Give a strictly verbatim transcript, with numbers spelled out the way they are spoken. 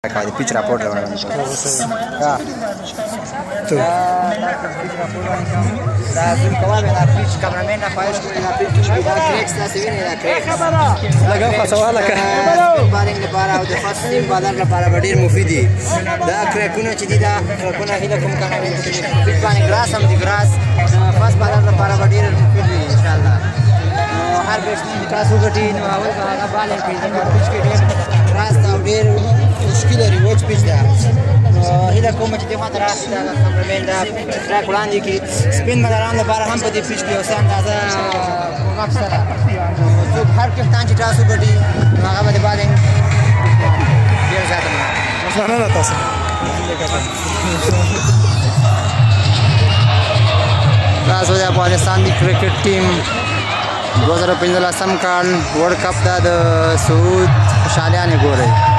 د پیچ راپورټ راوړم ها ته دا زم کومه دا پیچ کامرامین نه خواهش کوي دا پیچ کې دا کریکس تاسو وینئ دا کریکس لګا فسواله کا بالینګ لپاره او د فاست ټیم بالر لپاره ډیر مفید دي دا کریکونه چې دي دا کریکونه هله کوم کامرامین پیچ باندې ګراس هم دي ګراس فاست بالر لپاره ډیر مفید دي ان شاء الله هر بیټسمن تاسو ګټي نو اول هغه بالینګ کوي دا پیچ کې ډیر ګراس او ډیر مشکل لري وچ پیچ ده هله کوم چې دغه تر راځي دا کامرامین دا ټریک وړاندې کې سپین بالران لپاره هم په دې پیچ کې اوسه اندازه کومک سره څوک هر کپتان چې تاسو ګټي هغه باندې بالینګ ډیر زیاته نه نه تاسو تاسو د افغانستان د کرکټ ټیم دو هزار پنځلسم کال ورلډ کپ د سعود خوشحالیانې ګورئ